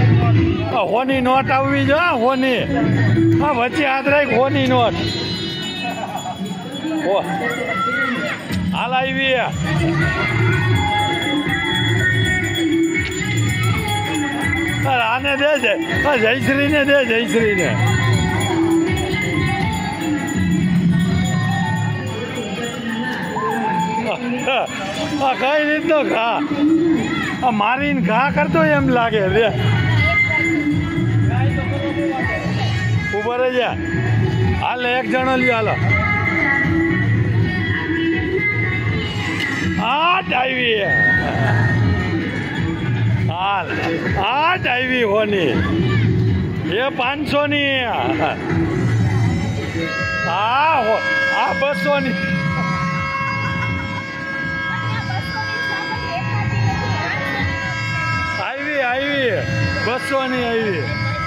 હોની not આવવી જો હોની હા વચ્ચે હાથ રાખ હોની નોટ ઓ હાલ આવી આને દે છે જયશ્રી ને દે જયશ્રી ને કઈ રીતનો ઘા મારીને ઘા કરતો એમ લાગે રે ઉભા રહી જા હાલ એક જણો લ્યો હાલો આવી હાલ આવી હોની એ 500 ની હા 200 ની આવી 200 ની આવી